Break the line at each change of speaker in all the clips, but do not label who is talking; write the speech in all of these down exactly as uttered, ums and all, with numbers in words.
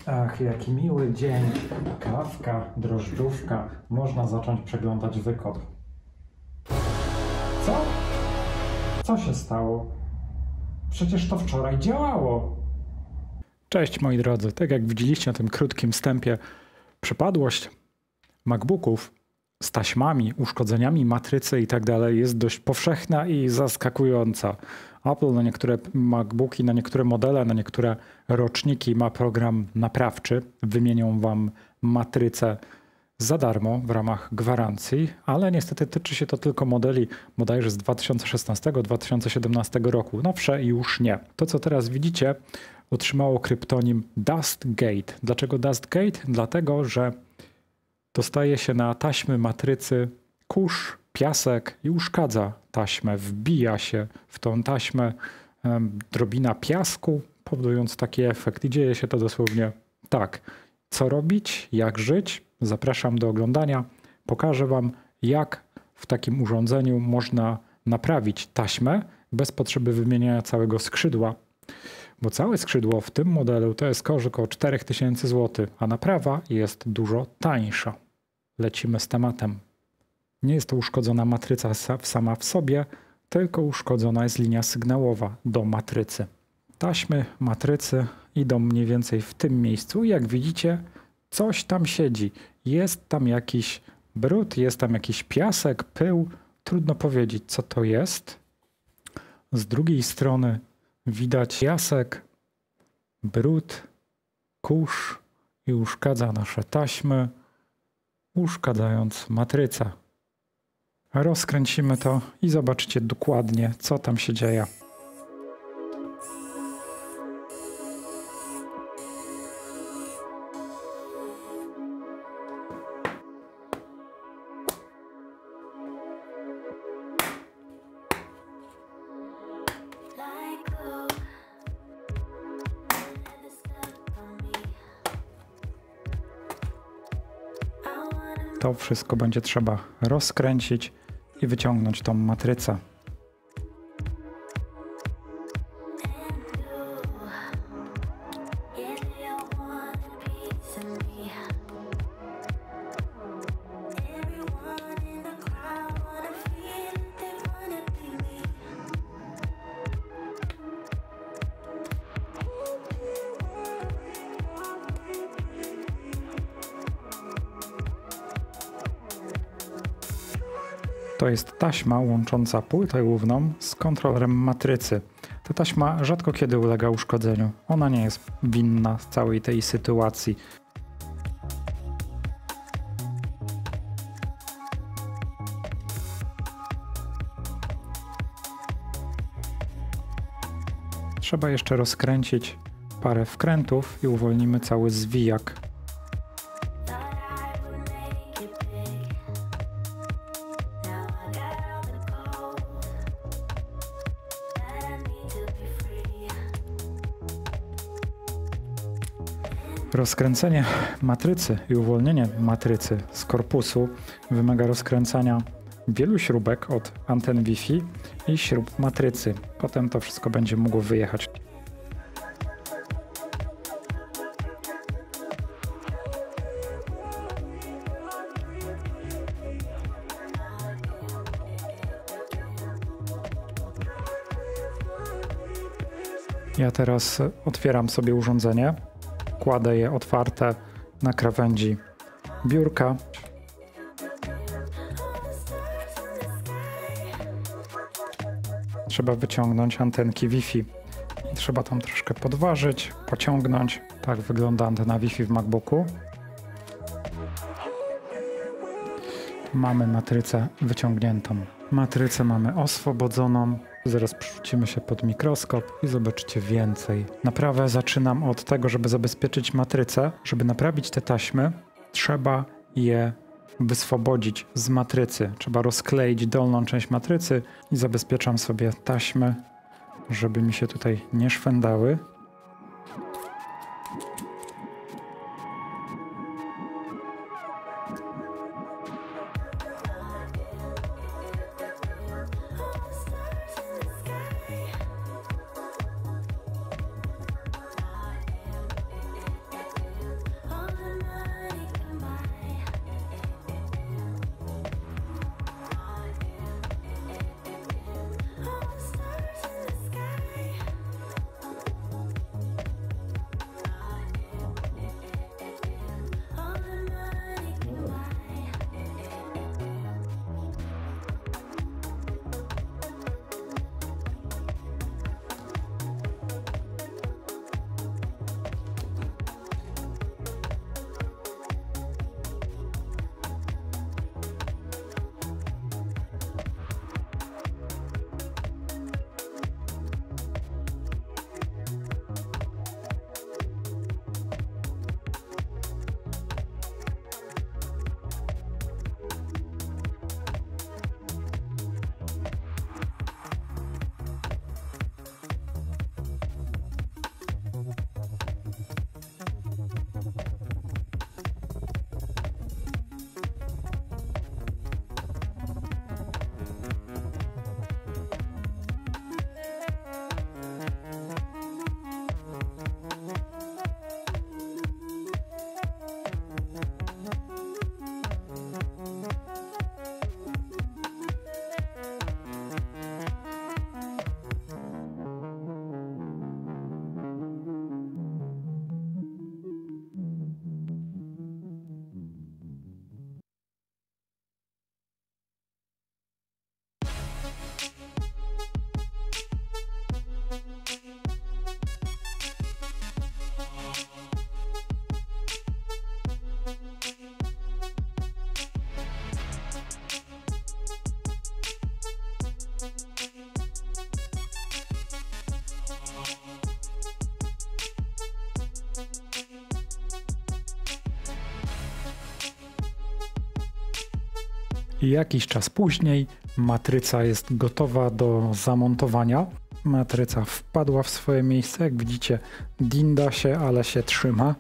Ach, jaki miły dzień. Kawka, drożdżówka. Można zacząć przeglądać wykop. Co? Co się stało? Przecież to wczoraj działało. Cześć moi drodzy. Tak jak widzieliście na tym krótkim wstępie, przypadłość MacBooków z taśmami, uszkodzeniami matrycy i tak dalej jest dość powszechna i zaskakująca. Apple na niektóre MacBooki, na niektóre modele, na niektóre roczniki ma program naprawczy. Wymienią wam matrycę za darmo w ramach gwarancji, ale niestety tyczy się to tylko modeli bodajże z dwa tysiące szesnastego do dwa tysiące siedemnastego roku. Nowsze już nie. To, co teraz widzicie, otrzymało kryptonim Dustgate. Dlaczego Dustgate? Dlatego, że dostaje się na taśmy matrycy kurz, piasek i uszkadza taśmę. Wbija się w tą taśmę um, drobina piasku, powodując taki efekt. I dzieje się to dosłownie tak. Co robić? Jak żyć? Zapraszam do oglądania. Pokażę wam, jak w takim urządzeniu można naprawić taśmę bez potrzeby wymieniania całego skrzydła. Bo całe skrzydło w tym modelu to jest koszt około cztery tysiące złotych, a naprawa jest dużo tańsza. Lecimy z tematem. Nie jest to uszkodzona matryca sama w sobie, tylko uszkodzona jest linia sygnałowa do matrycy. Taśmy matrycy idą mniej więcej w tym miejscu i jak widzicie, coś tam siedzi. Jest tam jakiś brud, jest tam jakiś piasek, pył. Trudno powiedzieć, co to jest. Z drugiej strony widać piasek, brud, kurz i uszkadza nasze taśmy, uszkadzając matrycę. Rozkręcimy to i zobaczcie dokładnie, co tam się dzieje. To wszystko będzie trzeba rozkręcić i wyciągnąć tą matrycę. To jest taśma łącząca płytę główną z kontrolerem matrycy. Ta taśma rzadko kiedy ulega uszkodzeniu. Ona nie jest winna z całej tej sytuacji. Trzeba jeszcze rozkręcić parę wkrętów i uwolnimy cały zwijak. Rozkręcenie matrycy i uwolnienie matrycy z korpusu wymaga rozkręcania wielu śrubek od anten Wi-Fi i śrub matrycy. Potem to wszystko będzie mogło wyjechać. Ja teraz otwieram sobie urządzenie. Kładę je otwarte na krawędzi biurka. Trzeba wyciągnąć antenki Wi-Fi. I trzeba tam troszkę podważyć, pociągnąć. Tak wygląda antena Wi-Fi w MacBooku. Mamy matrycę wyciągniętą. Matrycę mamy oswobodzoną. Zaraz przerzucimy się pod mikroskop i zobaczycie więcej. Naprawę zaczynam od tego, żeby zabezpieczyć matrycę. Żeby naprawić te taśmy, trzeba je wyswobodzić z matrycy. Trzeba rozkleić dolną część matrycy i zabezpieczam sobie taśmy, żeby mi się tutaj nie szwędały. Jakiś czas później matryca jest gotowa do zamontowania. Matryca wpadła w swoje miejsce. Jak widzicie, dinda się, ale się trzyma.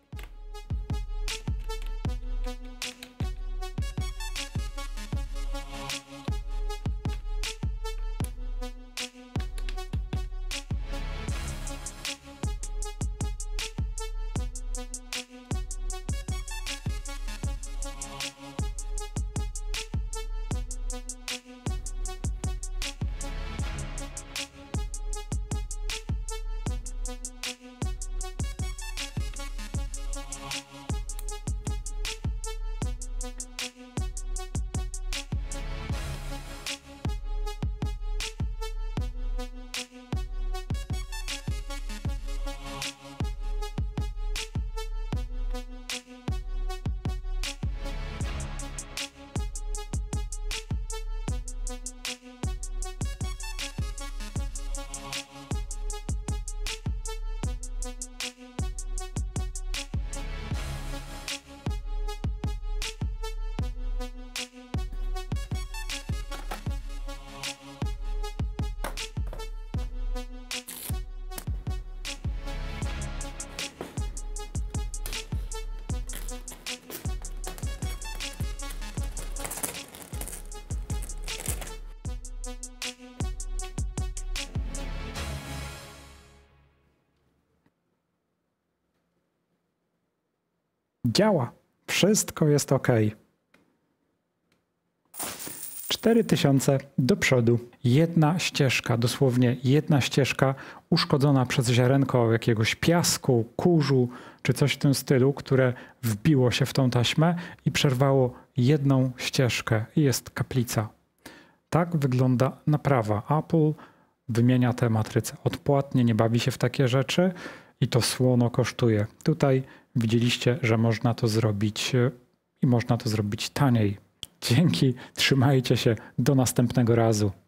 Działa. Wszystko jest ok. cztery tysiące do przodu. Jedna ścieżka, dosłownie jedna ścieżka uszkodzona przez ziarenko jakiegoś piasku, kurzu czy coś w tym stylu, które wbiło się w tą taśmę i przerwało jedną ścieżkę i jest kaplica. Tak wygląda naprawa. Apple wymienia te matryce odpłatnie, nie bawi się w takie rzeczy i to słono kosztuje. Tutaj widzieliście, że można to zrobić i można to zrobić taniej. Dzięki, trzymajcie się, do następnego razu.